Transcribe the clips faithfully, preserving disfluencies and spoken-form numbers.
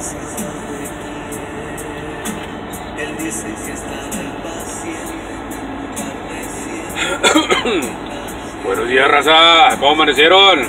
Buenos días, raza, ¿cómo amanecieron?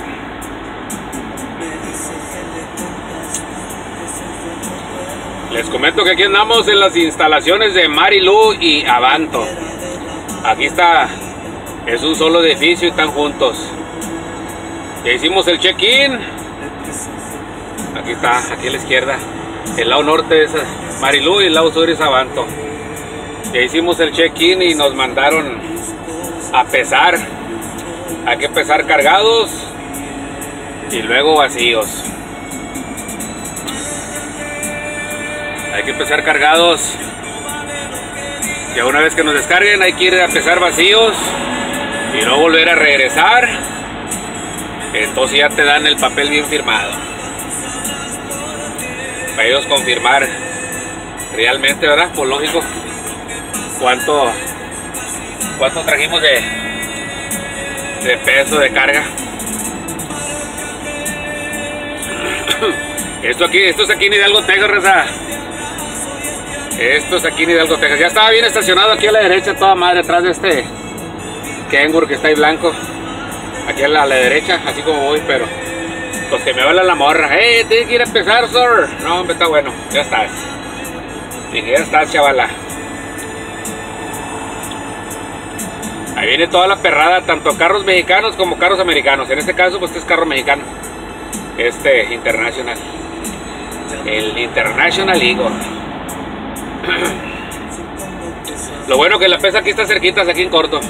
Les comento que aquí andamos en las instalaciones de Marilu y Avanto. Aquí está, es un solo edificio y están juntos. Ya hicimos el check-in. Aquí está, aquí a la izquierda. El lado norte es Marilu y el lado sur es Avanto. Ya hicimos el check-in y nos mandaron a pesar. Hay que pesar cargados y luego vacíos. Hay que pesar cargados. Ya una vez que nos descarguen hay que ir a pesar vacíos y luego volver a regresar. Entonces ya te dan el papel bien firmado para ellos confirmar realmente, ¿verdad? Pues lógico, cuánto cuánto trajimos de de peso de carga. Esto aquí, esto es aquí en Hidalgo, Texas, raza. Esto es aquí en Hidalgo, Texas. Ya estaba bien estacionado aquí a la derecha, toda madre, detrás de este Kenworth que está ahí blanco. Aquí a la, a la derecha, así como voy, pero pues que me habla la morra. ¡Hey, tienes que ir a empezar, sir! No, hombre, está bueno, ya estás. Dije, ya estás, chavala. Ahí viene toda la perrada, tanto carros mexicanos como carros americanos. En este caso, pues este es carro mexicano. Este, International. El International Eagle. Lo bueno que la pesa aquí está cerquita, aquí en corto.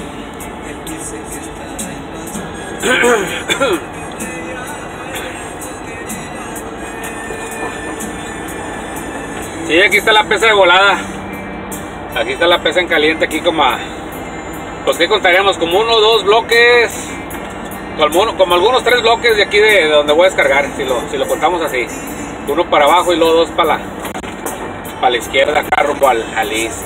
Sí, aquí está la pesa de volada. Aquí está la pesa en caliente, aquí como a... Pues que contaríamos como uno o dos bloques, como, como algunos tres bloques de aquí de, de donde voy a descargar, si lo, si lo contamos así. Uno para abajo y luego dos para la, para la izquierda, acá rumbo al, al este.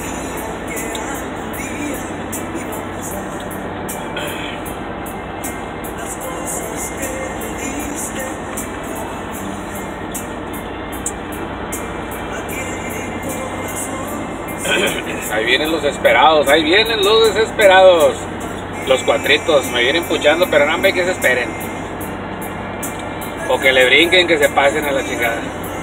Ahí vienen los desesperados, ahí vienen los desesperados. Los cuatritos me vienen puchando, pero no me que se esperen. O que le brinquen, que se pasen a la chingada.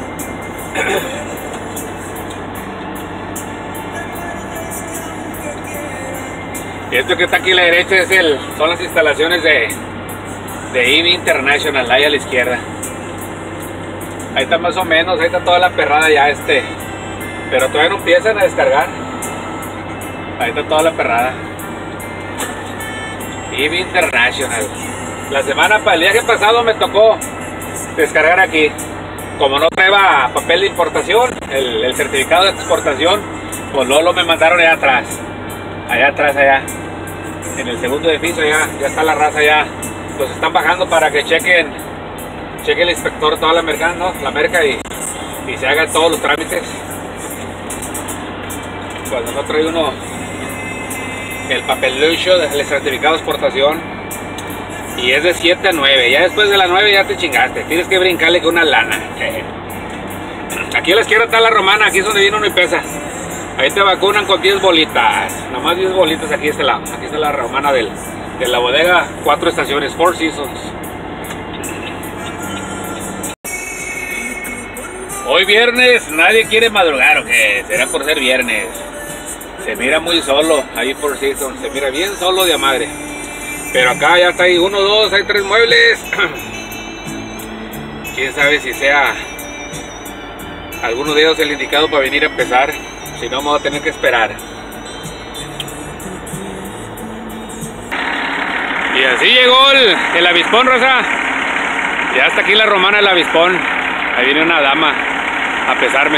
Y esto que está aquí a la derecha es el, son las instalaciones de, de I B International, ahí a la izquierda. Ahí está más o menos, ahí está toda la perrada ya este. Pero todavía no empiezan a descargar. Ahí está toda la perrada. I B International. La semana para el viaje pasado me tocó descargar aquí. Como no traía papel de importación, el, el certificado de exportación, pues luego lo me mandaron allá atrás. Allá atrás, allá. En el segundo edificio ya, ya está la raza ya. Los están bajando para que chequen, cheque el inspector toda la merca, ¿no? La merca y, y se hagan todos los trámites. Cuando no trae uno el papelucho del certificado de exportación, y es de siete a nueve, ya después de las nueve ya te chingaste, tienes que brincarle con una lana. Aquí a la izquierda está la romana, aquí es donde viene uno y pesa. Ahí te vacunan con diez bolitas, nomás diez bolitas aquí a este lado. Aquí está la romana del, de la bodega, cuatro estaciones, Four Seasons. Hoy viernes, nadie quiere madrugar, ¿o qué? Será por ser viernes. Se mira muy solo, ahí por Season, se mira bien solo de a madre. Pero acá ya está ahí uno, dos, hay tres muebles. Quién sabe si sea alguno de ellos el indicado para venir a empezar. Si no, me voy a tener que esperar. Y así llegó el, el avispón, raza. Ya está aquí la romana del avispón. Ahí viene una dama a pesarme.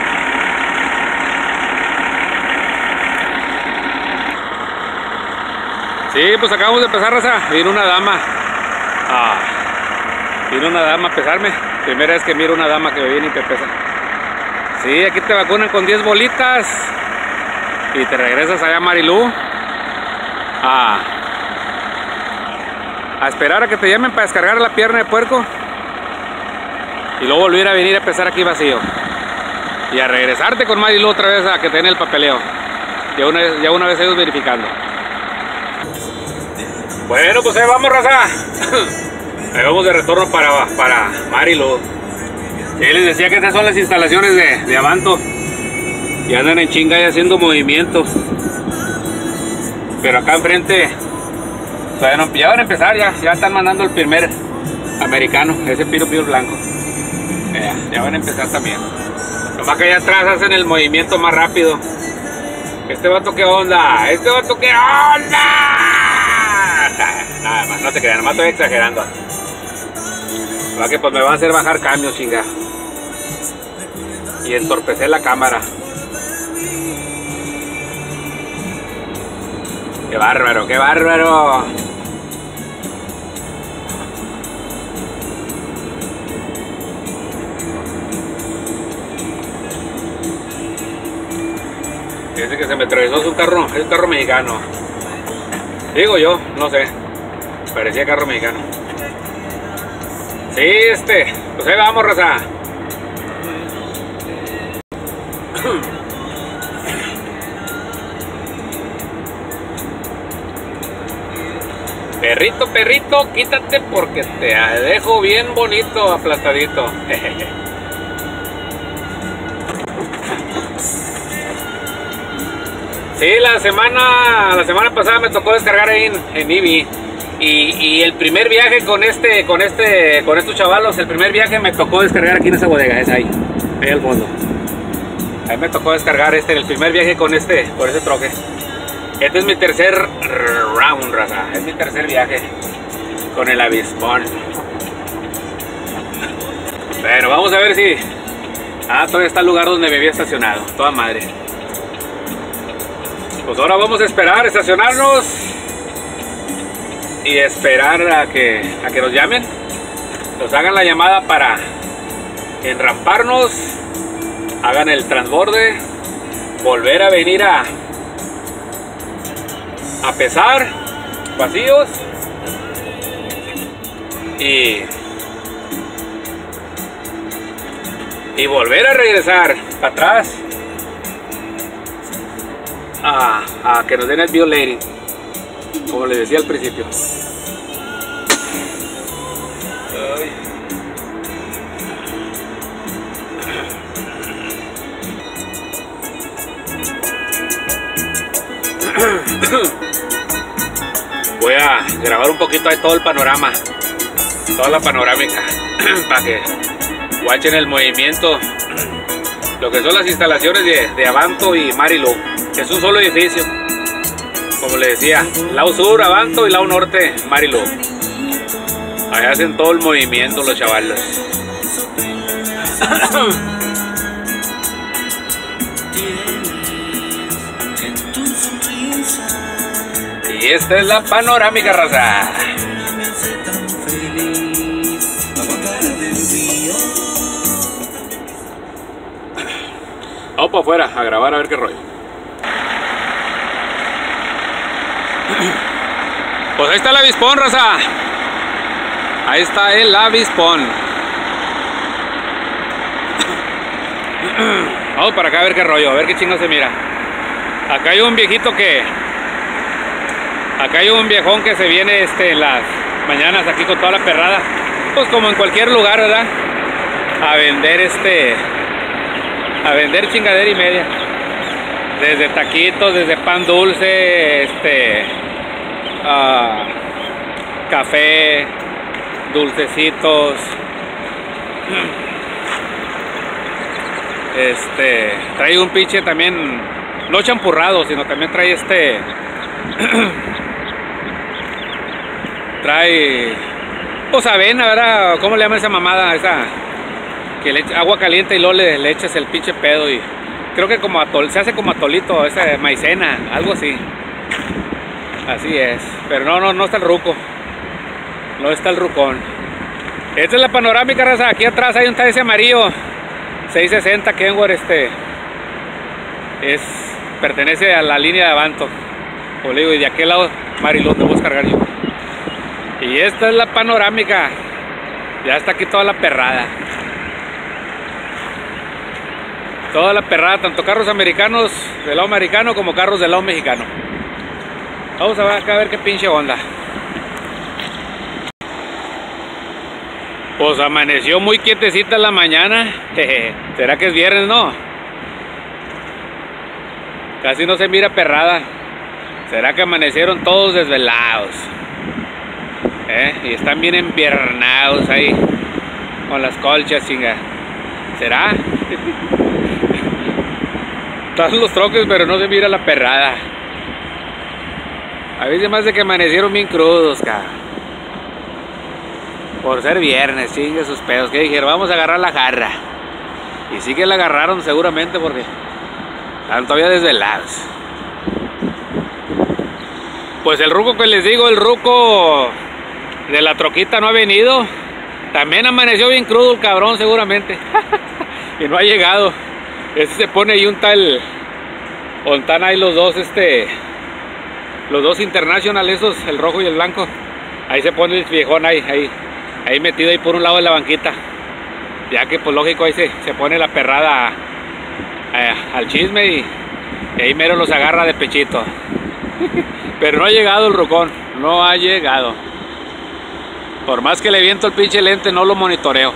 Sí, pues acabamos de pesar, raza. Vino una dama. Ah, vino una dama a pesarme. Primera vez que miro una dama que me viene y te pesa. Sí, aquí te vacunan con diez bolitas. Y te regresas allá a Marilu. Ah, a esperar a que te llamen para descargar la pierna de puerco. Y luego volver a venir a pesar aquí vacío. Y a regresarte con Mari Lu otra vez a que te den el papeleo. Ya una, ya una vez ellos verificando. Bueno, pues ahí vamos, raza. Ahí vamos de retorno para, para Mari Lu. Y les decía que estas son las instalaciones de, de Avanto. Y andan en chinga y haciendo movimientos. Pero acá enfrente todavía no, ya van a empezar, ya, ya están mandando el primer americano, ese piro piro blanco. Ya, ya van a empezar también. Nomás que allá atrás hacen el movimiento más rápido. Este vato, ¿qué onda? Este vato, ¿qué onda? Nada más, no te crean, nomás estoy exagerando. Va que pues me va a hacer bajar cambios, chinga. Y entorpecer la cámara. ¡Qué bárbaro, qué bárbaro! Dice que se me atravesó su carro, es un carro mexicano. Digo yo, no sé. Parecía carro mexicano. Sí, este. Pues ahí vamos, raza. Perrito, perrito, quítate porque te dejo bien bonito, aplastadito. Sí, la semana la semana pasada me tocó descargar ahí en, en Eevee. Y, y el primer viaje con este, con este, con estos chavalos, el primer viaje me tocó descargar aquí en esa bodega, es ahí, ahí al fondo. Ahí me tocó descargar este, el primer viaje con este, por ese troque. Este es mi tercer round, raza. Es mi tercer viaje con el avispón. Pero vamos a ver si... Ah, todavía está el lugar donde me había estacionado. Toda madre. Pues ahora vamos a esperar, estacionarnos. Y esperar a que, a que nos llamen. Nos hagan la llamada para enramparnos. Hagan el transborde. Volver a venir a... a pesar vacíos y y volver a regresar para atrás a, a que nos den el violating, como les decía al principio. Ay. Voy a grabar un poquito de todo el panorama, toda la panorámica, para que guachen el movimiento, lo que son las instalaciones de, de Avanto y Mari Lu, que es un solo edificio, como les decía, lado sur Avanto y lado norte Mari Lu. Ahí hacen todo el movimiento los chavalos. Y esta es la panorámica, raza. Vamos para afuera a grabar a ver qué rollo. Pues ahí está el avispón, raza. Ahí está el avispón. Vamos para acá a ver qué rollo, a ver qué chingo se mira. Acá hay un viejito que... Acá hay un viejón que se viene este, en las mañanas aquí con toda la perrada. Pues como en cualquier lugar, ¿verdad? A vender este... A vender chingadera y media. Desde taquitos, desde pan dulce, este... Uh, café, dulcecitos. Este... Trae un pinche también... No champurrado, sino también trae este... Trae pues avena, ¿verdad? ¿Cómo le llaman esa mamada? Esa que le echa agua caliente y luego le, le echas el pinche pedo y creo que como atol, se hace como atolito, esa maicena, algo así. Así es, pero no, no, no está el ruco. No está el rucón. Esta es la panorámica, raza. Aquí atrás hay un taxi amarillo seiscientos sesenta Kenworth, este es, pertenece a la línea de Avanto. Como le digo, y de aquel lado Mari Lu, te voy a descargar yo. Y esta es la panorámica. Ya está aquí toda la perrada. Toda la perrada, tanto carros americanos del lado americano como carros del lado mexicano. Vamos a ver acá a ver qué pinche onda. Pues amaneció muy quietecita la mañana. ¿Será que es viernes, no? Casi no se mira perrada. ¿Será que amanecieron todos desvelados? ¿Eh? Y están bien empiernados ahí con las colchas, chinga. ¿Será? Están los troques, pero no se mira la perrada. A veces más de que amanecieron bien crudos, cabrón. Por ser viernes, chingue sus pedos. Que dijeron, vamos a agarrar la jarra. Y sí que la agarraron seguramente porque están todavía desvelados. Pues el ruco que les digo, el ruco de la troquita no ha venido. También amaneció bien crudo el cabrón seguramente. Y no ha llegado. Este se pone ahí un tal, o están ahí los dos, este, los dos International, esos, el rojo y el blanco. Ahí se pone el viejón ahí, ahí, ahí metido ahí por un lado de la banquita. Ya que pues lógico ahí se, se pone la perrada a, a, al chisme y, y ahí mero los agarra de pechito. Pero no ha llegado el rucón, no ha llegado. Por más que le viento el pinche lente, no lo monitoreo.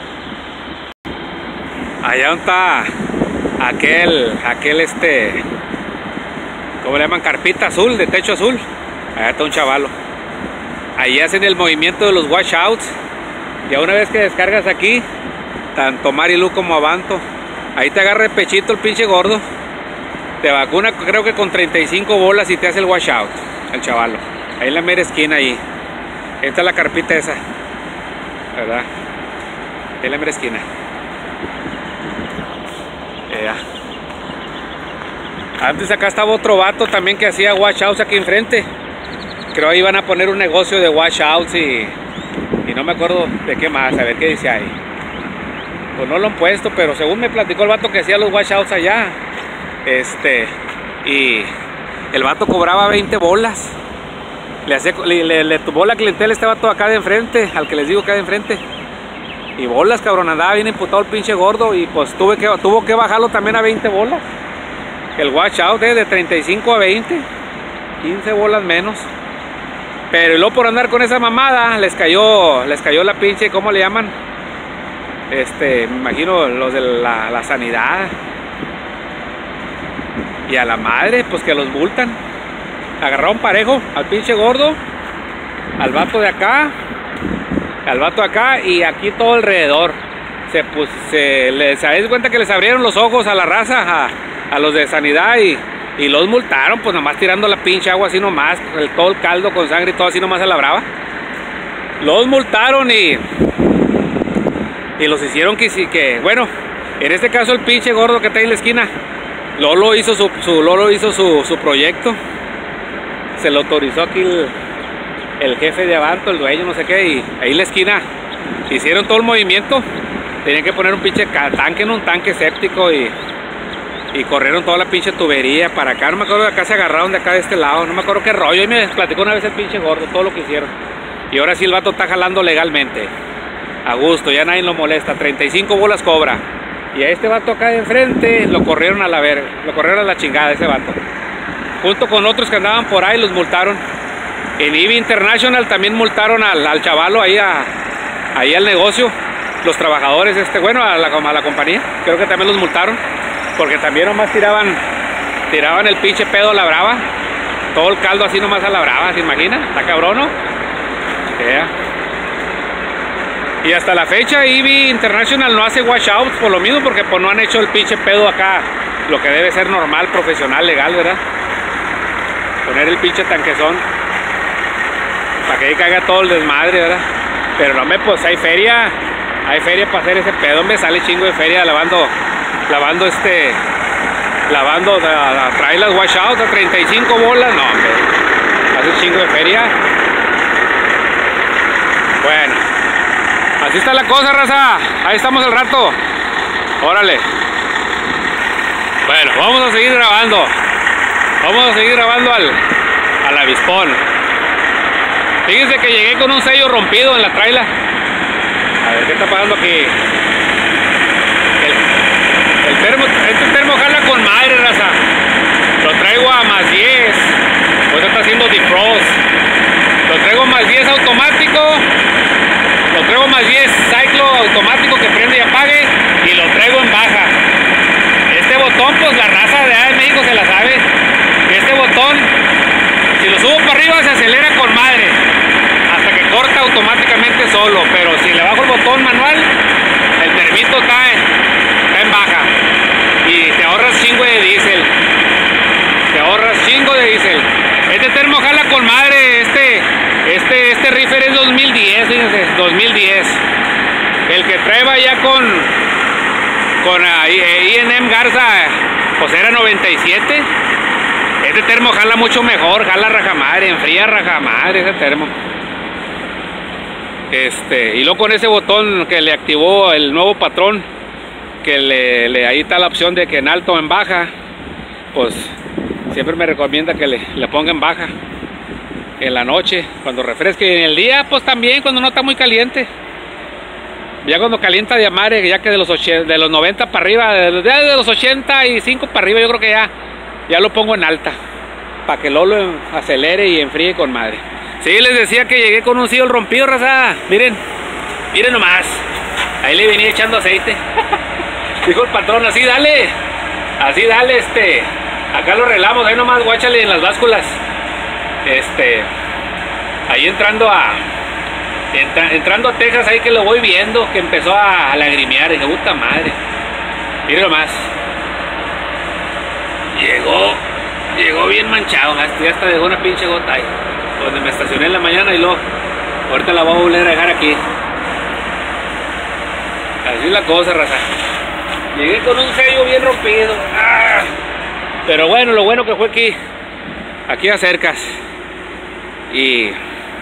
Allá donde está aquel, aquel este, ¿cómo le llaman? Carpita azul, de techo azul. Allá está un chavalo. Ahí hacen el movimiento de los washouts. Ya una vez que descargas aquí, tanto Marilu como Avanto, ahí te agarra el pechito el pinche gordo. Te vacuna creo que con treinta y cinco bolas y te hace el washout, el chavalo. Ahí en la mera esquina ahí. Esta es la carpita esa, ¿verdad? Ahí en la mera esquina. Yeah. Antes acá estaba otro vato también que hacía washouts aquí enfrente. Creo ahí iban a poner un negocio de washouts y, y no me acuerdo de qué más, a ver qué dice ahí. Pues no lo han puesto, pero según me platicó el vato que hacía los washouts allá, este, y el vato cobraba veinte bolas. Le, hacía, le, le, le tumbó la clientela este vato acá de enfrente, al que les digo acá de enfrente. Y bolas, cabrón, andaba bien imputado el pinche gordo. Y pues tuve que, tuvo que bajarlo también a veinte bolas. El washout eh, de treinta y cinco a veinte, quince bolas menos. Pero luego por andar con esa mamada les cayó, les cayó la pinche, ¿cómo le llaman? Este, me imagino los de la, la sanidad. Y a la madre, pues que los multan. Agarraron parejo al pinche gordo, al vato de acá, al vato de acá y aquí todo alrededor. Se, pues, se les das cuenta que les abrieron los ojos a la raza, a, a los de sanidad y, y los multaron, pues nomás tirando la pinche agua así nomás, el, todo el caldo con sangre y todo así nomás a la brava. Los multaron y, y los hicieron que, que, bueno, en este caso el pinche gordo que está ahí en la esquina, Lolo hizo su, su, Lolo hizo su, su proyecto. Se lo autorizó aquí el, el jefe de Avanto, el dueño, no sé qué, y ahí en la esquina hicieron todo el movimiento. Tenían que poner un pinche tanque en un tanque séptico y, y corrieron toda la pinche tubería para acá. No me acuerdo de acá, se agarraron de acá de este lado, no me acuerdo qué rollo. Y me platicó una vez el pinche gordo, todo lo que hicieron. Y ahora sí el vato está jalando legalmente, a gusto, ya nadie lo molesta, treinta y cinco bolas cobra. Y a este vato acá de enfrente lo corrieron a la ver, lo corrieron a la chingada ese vato. Junto con otros que andaban por ahí los multaron. En I B International también multaron al, al chavalo ahí, a, ahí al negocio. Los trabajadores, este, bueno, a la, a la compañía. Creo que también los multaron. Porque también nomás tiraban, tiraban el pinche pedo a la brava. Todo el caldo así nomás a la brava, ¿se imagina? Está cabrón, ¿no? Yeah. Y hasta la fecha I B International no hace washouts por lo mismo, porque pues no han hecho el pinche pedo acá, lo que debe ser normal, profesional, legal, ¿verdad? Poner el pinche tanquezón para que ahí caiga todo el desmadre, ¿verdad? Pero no me, pues hay feria, hay feria para hacer ese pedo, me sale chingo de feria lavando, lavando este, lavando, trae las washouts a treinta y cinco bolas, no, hombre, hace chingo de feria. Bueno, así está la cosa, raza, ahí estamos el rato, órale. Bueno, vamos a seguir grabando. Vamos a seguir grabando al, al avispón. Fíjense que llegué con un sello rompido en la traila. A ver qué está pasando aquí. El, el termo, este termo jala con madre, raza. Lo traigo a más diez. Pues está haciendo defrost. Lo traigo más diez automático. Lo traigo más diez ciclo automático que prende y apague. Y lo traigo en baja. Este botón, pues la raza de allá de México se la sabe. Este botón, si lo subo para arriba, se acelera con madre. Hasta que corta automáticamente solo. Pero si le bajo el botón manual, el termito está en, está en baja. Y te ahorras chingo de diésel. Te ahorras chingo de diésel. Este termo jala con madre. Este, este, este Reefer es dos mil diez, fíjense, dos mil diez. El que trae ya con con I and M Garza, pues era noventa y siete. Este termo jala mucho mejor, jala rajamadre, enfría rajamadre ese termo. Este, y luego con ese botón que le activó el nuevo patrón, que le, le ahí está la opción de que en alto o en baja, pues siempre me recomienda que le, le ponga en baja en la noche, cuando refresque, y en el día pues también cuando no está muy caliente. Ya cuando calienta de madre, ya que de los, ochenta, de los noventa para arriba, de, de los ochenta y cinco para arriba, yo creo que ya, ya lo pongo en alta, para que Lolo acelere y enfríe con madre. Sí, les decía que llegué con un sillo rompido, raza. Miren, miren nomás. Ahí le venía echando aceite. Dijo el patrón, así dale, así dale, este, acá lo arreglamos, ahí nomás guáchale en las básculas. Este, ahí entrando a entra, entrando a Texas, ahí que lo voy viendo, que empezó a, a lagrimear, y dije, puta madre. Miren nomás. Llegó, llegó bien manchado, hasta, hasta dejó una pinche gota ahí, donde me estacioné en la mañana, y luego, ahorita la voy a volver a dejar aquí. Así es la cosa, raza. Llegué con un sello bien rompido. ¡Ah! Pero bueno, lo bueno que fue aquí, aquí acercas. Y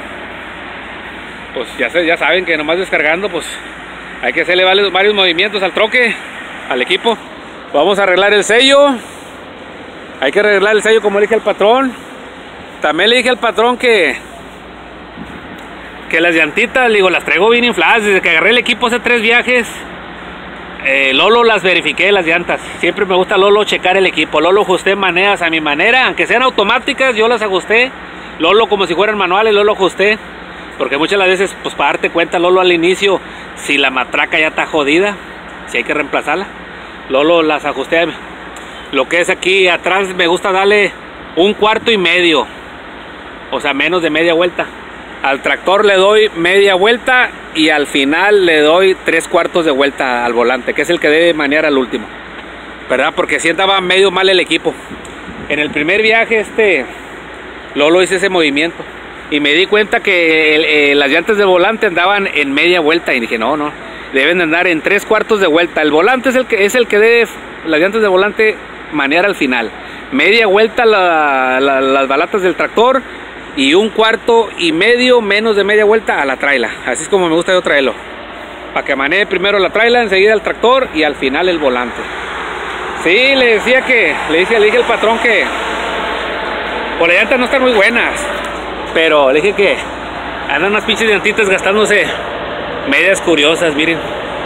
pues ya, se, ya saben que nomás descargando, pues hay que hacerle varios, varios movimientos al troque, al equipo. Vamos a arreglar el sello. Hay que arreglar el sello como le dije al patrón. También le dije al patrón que que las llantitas, digo, las traigo bien infladas. Desde que agarré el equipo hace tres viajes, eh, Lolo las verifiqué, las llantas. Siempre me gusta Lolo checar el equipo. Lolo ajusté maneras a mi manera, aunque sean automáticas, yo las ajusté. Lolo como si fueran manuales, Lolo ajusté. Porque muchas las veces, pues para darte cuenta, Lolo al inicio, si la matraca ya está jodida, si hay que reemplazarla, Lolo las ajusté. Lo que es aquí atrás me gusta darle un cuarto y medio, o sea, menos de media vuelta. Al tractor le doy media vuelta y al final le doy tres cuartos de vuelta al volante, que es el que debe manejar al último, ¿verdad? Porque si andaba medio mal el equipo. En el primer viaje, este, Lolo hice ese movimiento y me di cuenta que el, eh, las llantas del volante andaban en media vuelta y dije, no, no, deben de andar en tres cuartos de vuelta. El volante es el que, es el que debe, las llantas de volante, manejar al final. Media vuelta la, la, las balatas del tractor y un cuarto y medio menos de media vuelta a la traila. Así es como me gusta yo traerlo, para que maneje primero la traila, enseguida el tractor y al final el volante. Sí, le decía que, le dije, le dije al patrón que por las llantas no están muy buenas, pero le dije que andan unas pinches llantitas gastándose medias curiosas, miren.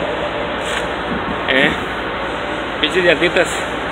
Eh, pinches llantitas.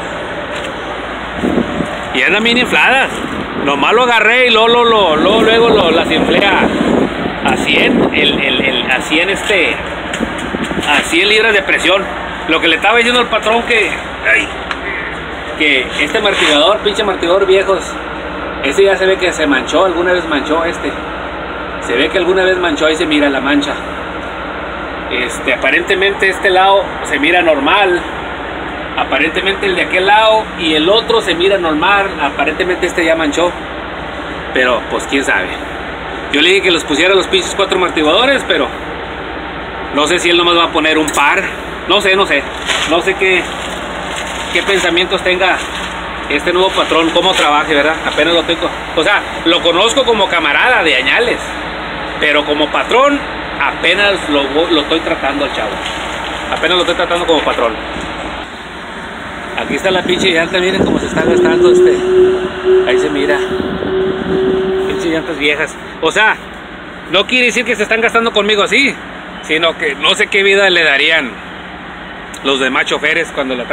Y andan bien infladas. Nomás lo agarré y luego, luego, luego, luego lo, las inflé a, a cien, el, el, el, a cien este, a cien libras de presión. Lo que le estaba diciendo al patrón que, ay, que este amortiguador, pinche amortiguador viejos, ese ya se ve que se manchó, alguna vez manchó este. Se ve que alguna vez manchó, ahí se mira la mancha. Este, aparentemente este lado se mira normal. Aparentemente el de aquel lado y el otro se mira normal. Aparentemente este ya manchó, pero pues quién sabe. Yo le dije que los pusiera los pinches cuatro amortiguadores, pero no sé si él nomás va a poner un par. No sé, no sé. No sé qué, qué pensamientos tenga este nuevo patrón, cómo trabaje, ¿verdad? Apenas lo tengo. O sea, lo conozco como camarada de añales, pero como patrón apenas lo, lo estoy tratando al chavo. Apenas lo estoy tratando como patrón. Aquí está la pinche llanta, miren cómo se está gastando este. Ahí se mira. Pinche llantas viejas. O sea, no quiere decir que se están gastando conmigo así, sino que no sé qué vida le darían los demás choferes cuando la traigan.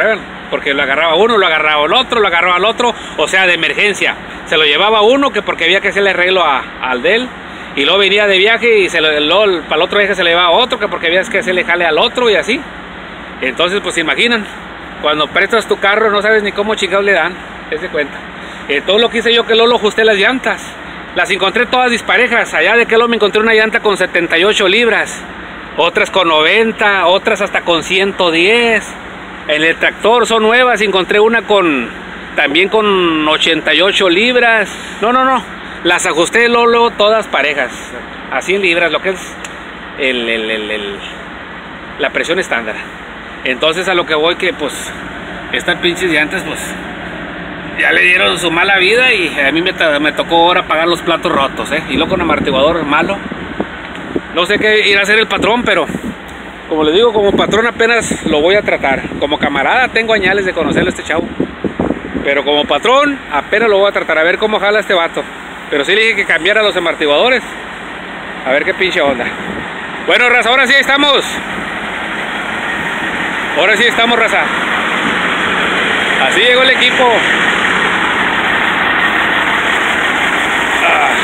porque lo agarraba uno, lo agarraba el otro, lo agarraba el otro, o sea, de emergencia. Se lo llevaba uno, que porque había que hacerle arreglo a, al de él, y luego venía de viaje y se lo, luego, para el otro viaje se le llevaba otro, que porque había que hacerle jale al otro y así. Entonces, pues se imaginan, cuando prestas tu carro no sabes ni cómo chingados le dan, se cuenta. Eh, todo lo que hice yo, que luego lo ajusté las llantas, las encontré todas disparejas. Allá de que luego me encontré una llanta con setenta y ocho libras, otras con noventa, otras hasta con ciento diez. En el tractor son nuevas, encontré una con también con ochenta y ocho libras. No, no, no, las ajusté luego, luego todas parejas, a cien libras, lo que es el, el, el, el, la presión estándar. Entonces a lo que voy, que pues estas pinches llantas pues ya le dieron su mala vida, y a mí me, me tocó ahora pagar los platos rotos, ¿eh? Y luego con amortiguador malo. No sé qué irá a hacer el patrón, pero como les digo, como patrón apenas lo voy a tratar. Como camarada tengo añales de conocerlo a este chavo, pero como patrón apenas lo voy a tratar, a ver cómo jala este vato. Pero sí le dije que cambiara los amortiguadores, a ver qué pinche onda. Bueno, raza, ahora sí estamos. Ahora sí estamos, raza. Así llegó el equipo. Ah.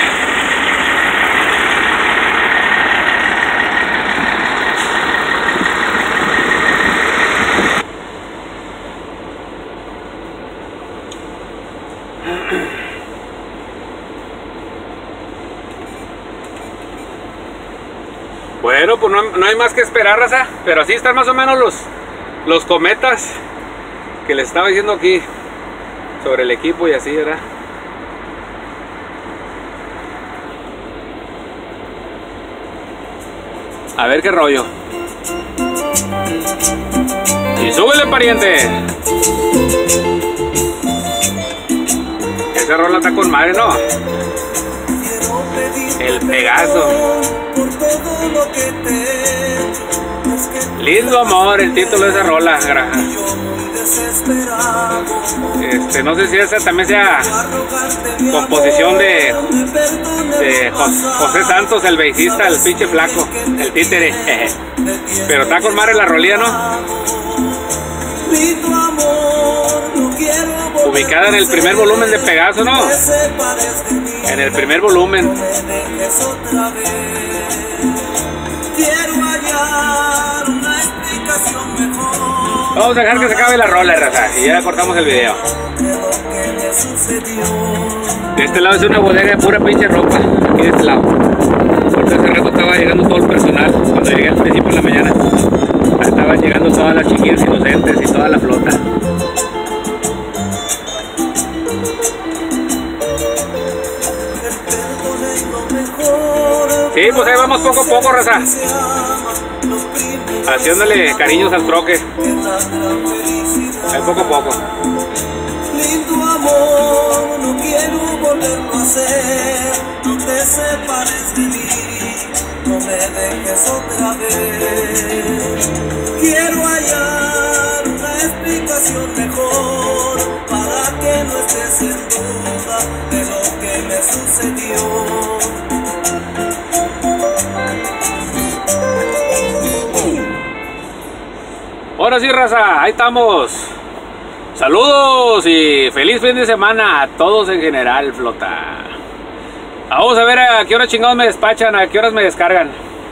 Bueno, pues no, no hay más que esperar, raza. Pero así están más o menos los, los cometas que les estaba diciendo aquí sobre el equipo y así, ¿verdad? A ver qué rollo. Y súbele, pariente. Esa rola está con madre, ¿no? El Pegaso. Lindo amor, el título de esa rola. Este, no sé si esa también sea composición de, de José Santos, el beisista, el pinche flaco, el títere. Pero está con madre la rolía, ¿no? Ubicada en el primer volumen de Pegaso, ¿no? En el primer volumen. Vamos a dejar que se acabe la rola, raza, y ya cortamos el video. De este lado es una bodega de pura pinche ropa. Aquí de este lado. Porque hace rato estaba llegando todo el personal. Cuando llegué al principio de la mañana, estaban llegando todas las chiquillas inocentes y toda la flota. Sí, pues ahí vamos poco a poco, raza, haciéndole cariños al troque. Ahí poco a poco. Lindo amor, no quiero volverlo a hacer. No te separes de mí, no me dejes otra vez. Quiero hallar una explicación mejor para que no estés en duda de lo que me sucedió. Ahora sí, raza, ahí estamos. Saludos y feliz fin de semana a todos en general, flota. Vamos a ver a qué hora chingados me despachan, a qué horas me descargan.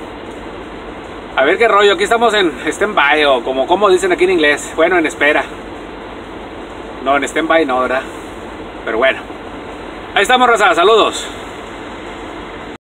A ver qué rollo, aquí estamos en stand-by, o como, como dicen aquí en inglés. Bueno, en espera. No, en stand-by no, ¿verdad? Pero bueno. Ahí estamos, raza, saludos.